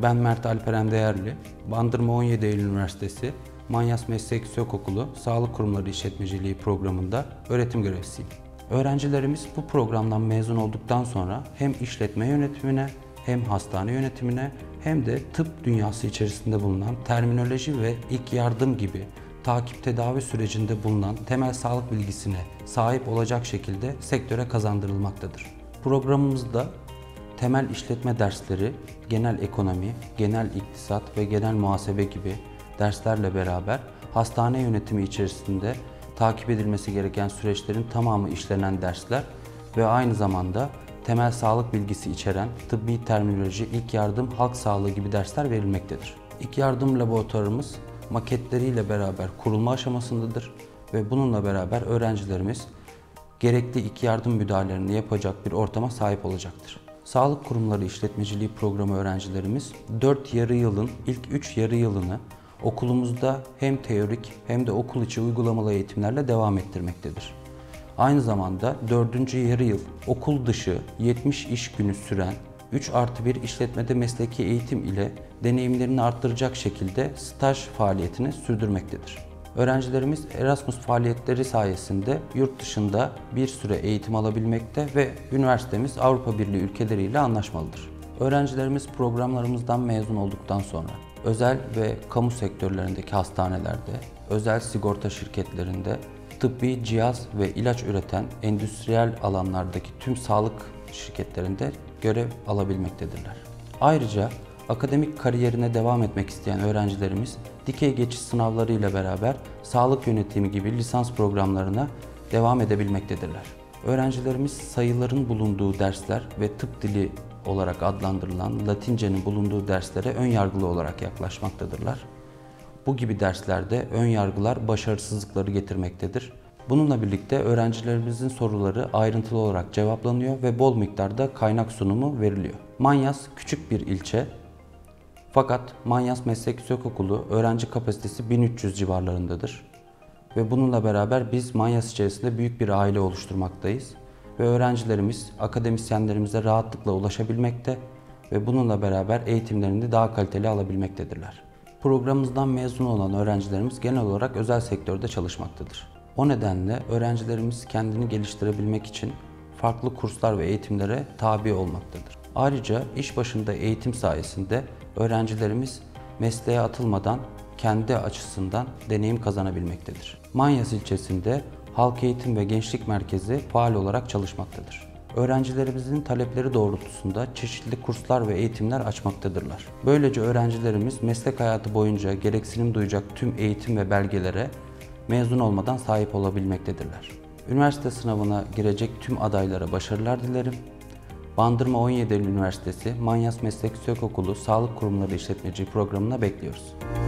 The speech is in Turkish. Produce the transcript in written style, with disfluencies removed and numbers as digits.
Ben Mert Alperen Değerli, Bandırma 17 Eylül Üniversitesi Manyas Meslek Yüksekokulu Sağlık Kurumları İşletmeciliği programında öğretim görevlisiyim. Öğrencilerimiz bu programdan mezun olduktan sonra hem işletme yönetimine, hem hastane yönetimine, hem de tıp dünyası içerisinde bulunan terminoloji ve ilk yardım gibi takip tedavi sürecinde bulunan temel sağlık bilgisine sahip olacak şekilde sektöre kazandırılmaktadır. Programımızda temel işletme dersleri, genel ekonomi, genel iktisat ve genel muhasebe gibi derslerle beraber hastane yönetimi içerisinde takip edilmesi gereken süreçlerin tamamı işlenen dersler ve aynı zamanda temel sağlık bilgisi içeren tıbbi terminoloji, ilk yardım, halk sağlığı gibi dersler verilmektedir. İlk yardım laboratuvarımız maketleriyle beraber kurulma aşamasındadır ve bununla beraber öğrencilerimiz gerekli ilk yardım müdahalelerini yapacak bir ortama sahip olacaktır. Sağlık Kurumları İşletmeciliği Programı öğrencilerimiz 4 yarı yılın ilk 3 yarı yılını okulumuzda hem teorik hem de okul içi uygulamalı eğitimlerle devam ettirmektedir. Aynı zamanda 4. yarı yıl okul dışı 70 iş günü süren 3+1 işletmede mesleki eğitim ile deneyimlerini arttıracak şekilde staj faaliyetini sürdürmektedir. Öğrencilerimiz Erasmus faaliyetleri sayesinde yurt dışında bir süre eğitim alabilmekte ve üniversitemiz Avrupa Birliği ülkeleriyle anlaşmalıdır. Öğrencilerimiz programlarımızdan mezun olduktan sonra özel ve kamu sektörlerindeki hastanelerde, özel sigorta şirketlerinde, tıbbi cihaz ve ilaç üreten endüstriyel alanlardaki tüm sağlık şirketlerinde görev alabilmektedirler. Ayrıca akademik kariyerine devam etmek isteyen öğrencilerimiz dikey geçiş sınavları ile beraber sağlık yönetimi gibi lisans programlarına devam edebilmektedirler. Öğrencilerimiz sayıların bulunduğu dersler ve tıp dili olarak adlandırılan Latince'nin bulunduğu derslere ön yargılı olarak yaklaşmaktadırlar. Bu gibi derslerde ön yargılar başarısızlıkları getirmektedir. Bununla birlikte öğrencilerimizin soruları ayrıntılı olarak cevaplanıyor ve bol miktarda kaynak sunumu veriliyor. Manyas küçük bir ilçe. Fakat Manyas Meslek Yüksekokulu öğrenci kapasitesi 1300 civarlarındadır. Ve bununla beraber biz Manyas içerisinde büyük bir aile oluşturmaktayız. Ve öğrencilerimiz akademisyenlerimize rahatlıkla ulaşabilmekte ve bununla beraber eğitimlerini daha kaliteli alabilmektedirler. Programımızdan mezun olan öğrencilerimiz genel olarak özel sektörde çalışmaktadır. O nedenle öğrencilerimiz kendini geliştirebilmek için farklı kurslar ve eğitimlere tabi olmaktadır. Ayrıca iş başında eğitim sayesinde öğrencilerimiz mesleğe atılmadan kendi açısından deneyim kazanabilmektedir. Manyas ilçesinde Halk Eğitim ve Gençlik Merkezi faal olarak çalışmaktadır. Öğrencilerimizin talepleri doğrultusunda çeşitli kurslar ve eğitimler açmaktadırlar. Böylece öğrencilerimiz meslek hayatı boyunca gereksinim duyacak tüm eğitim ve belgelere mezun olmadan sahip olabilmektedirler. Üniversite sınavına girecek tüm adaylara başarılar dilerim. Bandırma 17 Eylül Üniversitesi Manyas Meslek Yüksekokulu Sağlık Kurumları İşletmeciliği programına bekliyoruz.